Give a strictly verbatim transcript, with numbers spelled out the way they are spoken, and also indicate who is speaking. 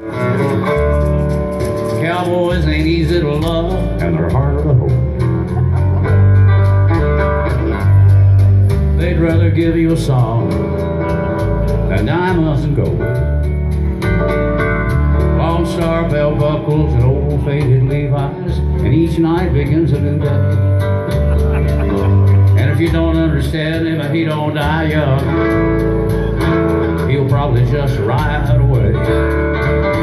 Speaker 1: Cowboys ain't easy to love,
Speaker 2: and they're harder to hold.
Speaker 1: They'd rather give you a song than diamonds and gold. Lone Star belt buckles and old faded Levi's, and each night begins a new day. And if you don't understand him, if he don't die young, he'll probably just ride away.